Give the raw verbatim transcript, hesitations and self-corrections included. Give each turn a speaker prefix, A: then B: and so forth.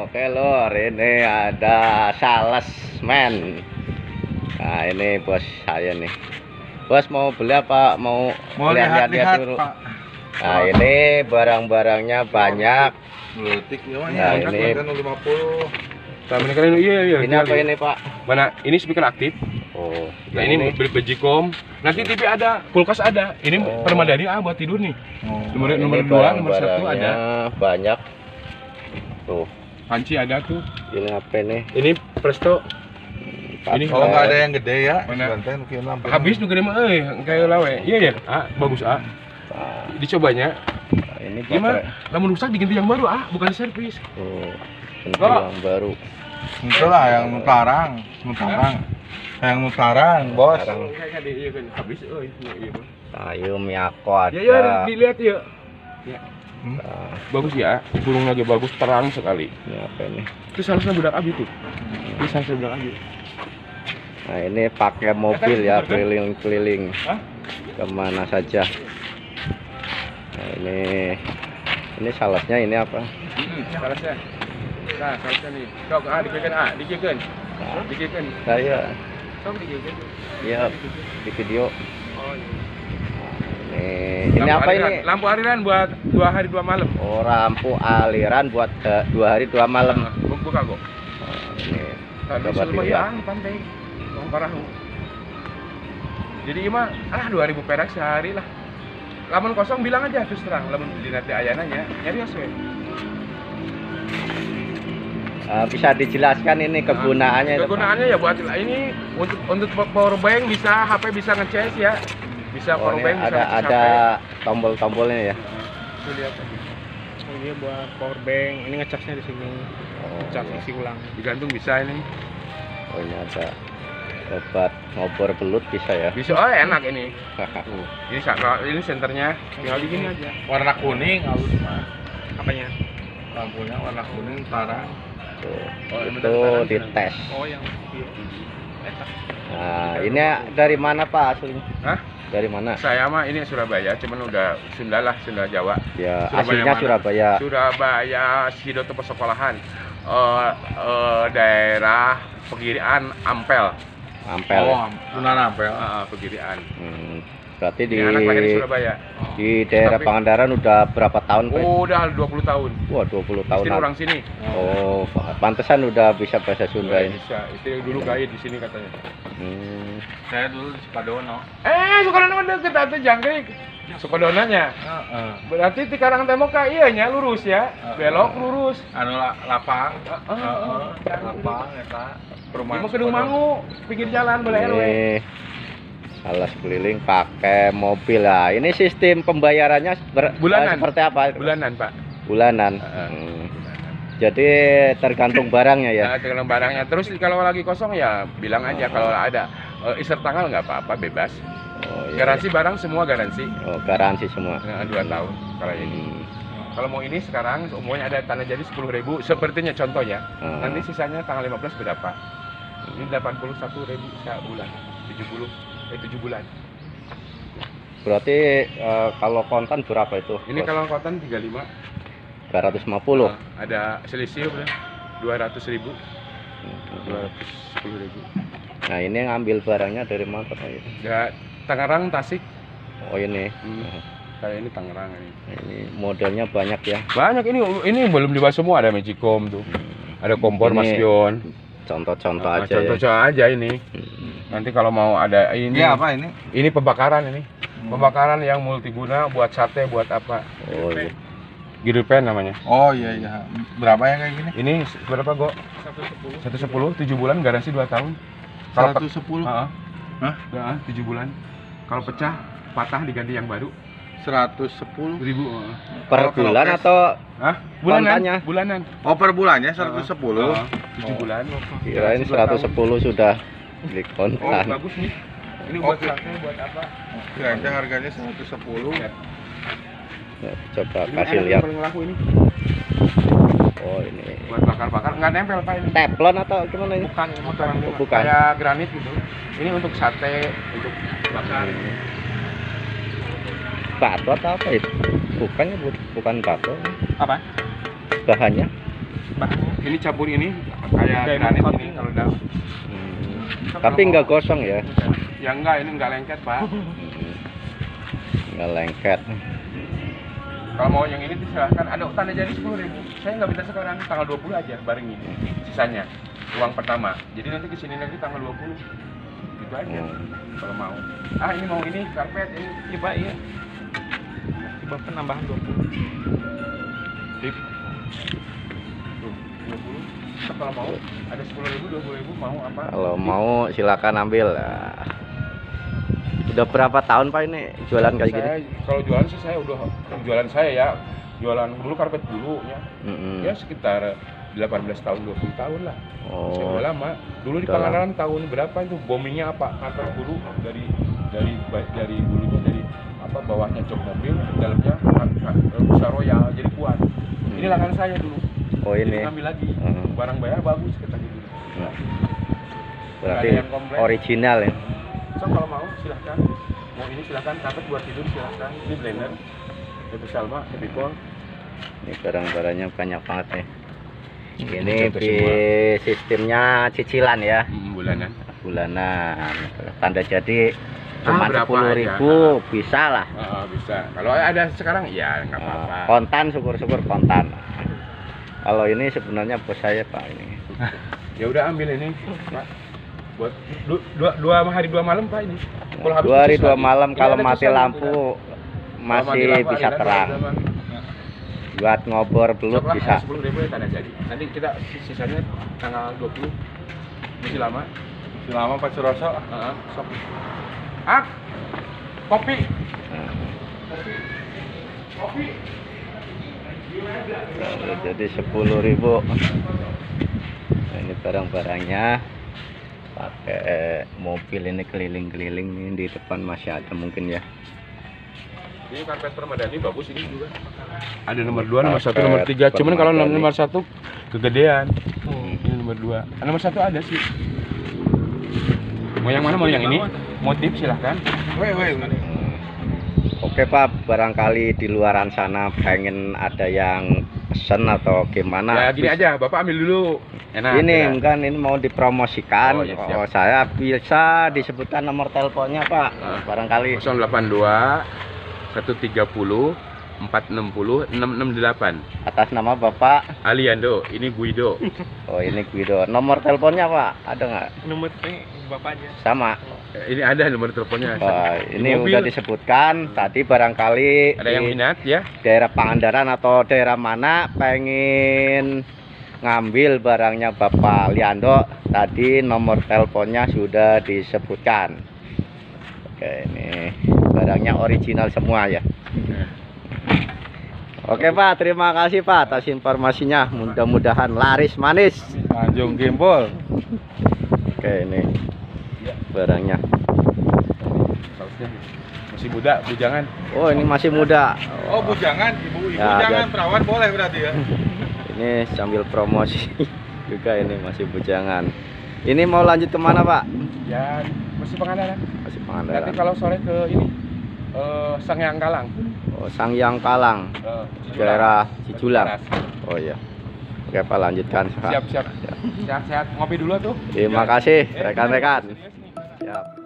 A: Oke lor, ini ada salesman. Nah ini bos saya nih. Bos mau beli apa? Mau
B: Mau
A: lihat-lihat dulu.
B: Pak.
A: Nah ini barang-barangnya banyak.
B: Beletik ya,
A: Nah, ini
B: lima puluh.
C: Nah, ini kan iya iya.
A: Ini apa ini Pak?
C: Mana? Ini speaker aktif.
A: Oh,
C: Nah ini Begicom. Nanti T V ada, kulkas ada. Ini
A: Oh.
C: permadani ah buat tidur nih.
B: Oh.
C: Nomor
A: Ini
C: nomor dua, nomor satu
A: barang-barangnya
C: ada.
A: banyak. Tuh,
C: Panci ada tuh.
A: ini apa nih?
C: Ini Presto. Ini
B: Kalau nggak ada yang gede ya,
C: Mana?
B: bantai mungkin lampu.
C: Habis juga mah eh kayak lawe. Iya ya. Ah, bagus ah.
A: Nah,
C: Dicobanya.
A: ini
C: Gimana?
A: baterai.
C: Lamun rusak diganti yang baru ah, bukan servis.
A: Tuh,
C: Kok?
A: yang baru.
B: Itu lah yang mutarang, mutarang. Yang mutarang, bos.
A: Sekarang
C: Kayak iya kan habis euy. Iya.
A: kayu Miyako ada.
C: Ya ya dilihat ya. Ya.
A: Nah,
C: Bagus ya, burung lagi bagus, terang sekali.
A: ini apa ini?
C: Itu salahnya budak abi tuh. Itu salahnya budak abi.
A: Nah ini pakai mobil ya,
C: Kan?
A: keliling-keliling
C: Hah?
A: kemana saja. Nah ini ini salesnya ini apa?
C: Hmm, salahnya. Nah, salahnya nih. Kau ah dikekan ah, dikekan.
A: Nah,
C: Dikekan.
A: saya
C: Kau dikekan.
A: ya di video.
C: Oh iya.
A: Ini, ini
C: Lampu
A: apa
C: aliran.
A: ini?
C: Lampu aliran buat dua hari dua malam.
A: Oh, lampu aliran buat eh, dua hari dua malam.
C: Nah, buka kok.
A: Oh, ini
C: Tadi
A: dapat
C: lumayan
A: dilihat.
C: di pantai. Orang parah. Jadi ima ah dua ribu perak sehari lah. Lamun kosong bilang aja terus terang, lamun di nanti ayananya nyari we.
A: Eh, bisa dijelaskan ini kegunaannya? itu, Pak?
C: Kegunaannya ya buat ini untuk untuk power bank bisa, H P bisa nge-charge ya. Bisa
A: Oh,
C: power
A: ini
C: bank bisa
A: ada
C: nge-charge
A: ada
C: H P.
A: tombol-tombolnya ya.
C: Tuh lihat tadi. Oh, ini buat power bank. Ini nge-charge-nya di sini.
A: Oh,
C: Charge
A: iya.
C: isi ulang. Digantung bisa ini.
A: Oh, ini ada obat ngobor belut bisa ya.
C: Bisa oh enak ini. Tuh. Ini sa- ini senternya tinggal di gini aja.
B: Warna kuning halus mah.
C: Apanya?
B: Lampunya warna kuning mutarang.
A: Tuh,
C: Oh, ini
A: itu
C: bentar-bentar.
A: dites.
C: Oh, yang iya.
A: Nah, ini dari mana Pak aslinya?
C: Hah?
A: Dari mana?
C: Saya mah ini Surabaya, cuman udah Sunda lah, Sunda Jawa.
A: Ya,
C: Surabaya
A: aslinya
C: mana?
A: Surabaya.
C: Surabaya, Sidoto Persekolahan. Eh eh, daerah Pegirian Ampel.
A: Ampel.
B: Oh, Sunan Ampel.
C: Ah, Pegirian.
A: Hmm, berarti di
C: Ini anak lahir di Surabaya.
A: di daerah
C: Tapi-
A: Pangandaran udah berapa tahun Pak?
C: Oh, udah dua puluh tahun.
A: Wah, dua puluh tahun.
C: Istri orang sini.
A: Oh, pantesan udah bisa bahasa Sunda ini.
C: Bisa. Istri dulu gaib di sini katanya.
A: Hmm.
B: Saya dulu di Sukadono.
C: Eh, Sukarno deket atuh jangkrik. Sukodonanya.
B: Heeh.
C: Berarti di Karang Tembok ka iya nya lurus ya. Belok lurus.
B: Anu la- lapang.
C: Heeh.
B: Heeh. Lapang eta.
C: Mau ke Mangu, pinggir jalan boleh R W.
A: Ini alas keliling pakai mobil lah. Ini sistem pembayarannya ber-
C: Bulanan.
A: seperti apa?
C: Bulanan, Pak.
A: Bulanan.
C: Heeh.
A: Hmm. Jadi tergantung barangnya ya.
C: Nah, tergantung barangnya. Terus kalau lagi kosong ya bilang aja kalau ada eh, iser tanggal nggak apa-apa, bebas.
A: Oh, iya.
C: Garansi barang semua garansi.
A: Oh, garansi semua.
C: Nah, dua tahun kalau ini.
A: Hmm.
C: Kalau mau ini sekarang semuanya ada tanah jadi sepuluh ribu sepertinya contoh ya.
A: Hmm.
C: Nanti sisanya tanggal lima belas berapa? Ini delapan puluh satu ribu sebulan. tujuh puluh eh tujuh bulan.
A: Berarti eh, kalau kontan berapa itu?
C: Ini kalau kotan tiga puluh lima.
A: tiga ratus lima puluh.
C: Nah, ada selisih udah dua ratus ribu. dua ratus sepuluh ribu.
A: Nah, ini ngambil barangnya dari mana Pak?
C: Ya, Tangerang, Tasik.
A: Oh, ini.
C: Hmm. Kayak ini Tangerang ini.
A: Ini modelnya banyak ya.
C: Banyak ini ini belum dibahas semua, ada Magicom tuh. Ada kompor
A: Ini
C: Mas Pion.
A: Contoh-contoh
C: Nah,
A: aja ya.
C: contoh-contoh aja ini. Nanti kalau mau ada ini
B: Ini apa ini?
C: ini pembakaran ini. Pembakaran yang multiguna buat sate, buat apa?
A: Oh, iya.
C: Gripen namanya.
B: Oh iya iya. Berapa yang kayak gini?
C: Ini berapa, Go? seratus sepuluh, tujuh bulan, garansi dua tahun. Kalau
B: seratus sepuluh.
C: Heeh.
B: Hah?
C: Heeh, tujuh bulan. Kalau pecah, patah diganti yang baru.
B: seratus sepuluh.
C: Ribu. heeh.
A: Per
B: Kalau- kalau
A: bulan
B: cash?
A: atau
C: Hah? Bulanan?
A: Kontanya?
C: Bulanan.
B: Oh per bulannya seratus sepuluh.
C: Heeh, tujuh bulan.
A: kirain
C: Garansi dua
A: seratus
C: tahun.
A: sepuluh sudah beli
C: Oh,
A: kontan.
C: bagus nih. Ini buat
B: Oke.
C: sate, buat apa?
B: Kira-kira harganya seratus sepuluh.
C: Ya.
A: Ya, coba
C: Ini
A: kasih
C: enak,
A: lihat.
C: paling laku ini.
A: Oh, ini
C: Buat bakar-bakar, nggak nempel Pak ini.
A: teflon atau gimana ini?
C: Bukan, ini motoran
A: Oh, bukan.
C: kayak granit gitu. Ini untuk sate, untuk bakar.
A: Batu atau apa itu? Bukannya bu- bukan batu.
C: Apa?
A: Bahannya
C: Ini campur ini kayak granit ini kalau udah.
A: Hmm. Tapi nggak gosong ya?
C: Ya enggak, ini enggak lengket, Pak.
A: Nggak lengket.
C: Kalau mau yang ini silahkan, ada tanda jadi sepuluh ribu. Saya nggak minta sekarang, tanggal dua puluh aja bareng ini. Sisanya uang pertama. Jadi nanti kesini lagi tanggal dua puluh. Gitu aja.
A: Hmm.
C: Kalau mau. Ah, ini mau ini karpet ini.
D: Iya Pak, iya. Coba penambahan dua puluh.
C: Tip. Tuh, dua puluh. Nah, kalau mau ada sepuluh ribu, dua puluh ribu mau apa?
A: Kalau mau silakan ambil. Nah, udah berapa tahun Pak ini jualan kayak gini?
C: Saya, kalau jualan sih saya udah jualan saya ya. Jualan dulu karpet dulu ya.
A: Mm-mm.
C: Ya sekitar delapan belas tahun, dua puluh tahun lah.
A: Oh.
C: Saya udah lama. Dulu di
A: Udah
C: Pangandaran tahun berapa itu boomingnya apa? Karpet dulu dari dari dari dulunya dari apa bawahnya jok mobil, dalamnya besar royal jadi kuat. Ini langganan saya dulu.
A: Oh ini.
C: Jadi ngambil lagi.
A: Hmm.
C: Barang bayar bagus kata gitu.
A: Nah. Berarti
C: Nggak ada yang komplain.
A: original ya.
C: So kalau mau silahkan. Mau ini silahkan, karpet buat tidur silahkan. Ini blender. Itu Salma, Epicol.
A: Ini barang-barangnya banyak banget nih.
C: Hmm,
A: Ini
C: contoh
A: di
C: semua.
A: sistemnya cicilan ya,
C: Hmm, bulanan.
A: bulanan. Tanda jadi cuma
C: Ah, berapa
A: sepuluh
C: aja?
A: ribu bisa lah.
C: Ah, bisa. Kalau ada sekarang ya nggak apa-apa.
A: Nah, kontan syukur-syukur kontan. Kalau ini sebenarnya bos saya Pak ini.
C: Ya udah ambil ini, Pak. Buat du, dua, dua hari dua malam Pak ini. Kalau habis
A: Dua hari
C: khusus
A: dua
C: lagi.
A: malam
C: Ini
A: kalau
C: ada
A: mati
C: khusus lagi,
A: lampu
C: udah. Kalau mati
A: masih
C: lampu,
A: bisa
C: aliran
A: terang.
C: udah, Bang.
A: Buat ngobor belut
C: Sok lah,
A: bisa.
C: sepuluh ribu ya tanda jadi. Nanti kita sisanya tanggal dua puluh. Masih lama.
B: Selama Pak Suroso.
C: Heeh, sok. Ah. Kopi.
A: Nah,
C: Kopi. Kopi.
A: jadi sepuluh ribu. Nah, ini barang-barangnya pakai mobil ini keliling-keliling ini di depan masih ada mungkin ya.
C: Ini karpet permadani bagus ini juga. Ada nomor dua, nomor satu,
A: Karpet
C: nomor tiga. Cuman kalau
A: permadani.
C: nomor satu kegedean.
A: Hmm.
C: Ini nomor dua. Ah, nomor satu ada sih. Mau yang mana? Mau yang ini? Motif silahkan.
B: Woi, woi.
A: Oke Pak, barangkali di luaran sana pengen ada yang pesen atau gimana?
C: Ya gini
A: Bis-
C: aja, Bapak ambil dulu. Enak.
A: ini
C: ya.
A: kan ini mau dipromosikan.
C: Oh, ya, siap.
A: Oh, saya bisa disebutkan nomor teleponnya Pak.
C: Ah.
A: Barangkali
C: nol delapan dua satu tiga nol empat enam nol enam enam delapan.
A: atas nama Bapak.
C: Aliando, ini Guido.
A: Oh ini Guido. Nomor teleponnya Pak ada nggak?
D: Nomor P Bapak aja.
A: Sama.
C: Eh, Ini ada nomor teleponnya.
A: Wah,
C: Di
A: ini
C: mobil.
A: udah disebutkan. Tadi barangkali
C: Ada yang
A: di
C: minat ya?
A: daerah Pangandaran atau daerah mana pengen ngambil barangnya Bapak Liando. Tadi nomor teleponnya sudah disebutkan. Oke, ini barangnya original semua ya. Oke Pak, terima kasih Pak atas informasinya. Mudah-mudahan laris manis.
B: Tanjung Gempol.
A: Oke, ini barangnya.
C: Sausnya masih muda, bujangan.
A: Oh, ini masih muda.
B: Oh, bujangan, ibu, ibu
A: Ya,
B: jangan
A: ada-
B: perawan boleh berarti ya.
A: Ini sambil promosi juga ini masih bujangan. Ini mau lanjut kemana Pak?
C: Ya, masih Pangandaran.
A: Masih
C: Nanti
A: Pangandaran.
C: kalau sore ke ini eh Sangyang Kalang.
A: Oh, Sangyang Kalang,
C: Eh, Cijulang.
A: daerah Cijulang.
C: Baras.
A: Oh iya. Oke Pak, lanjutkan Pak.
C: Siap, siap.
A: Siap.
C: Sehat-sehat ngopi dulu tuh.
A: Terima
C: Ya.
A: kasih
C: Eh,
A: rekan-rekan.
C: sini, sini.
A: Siap.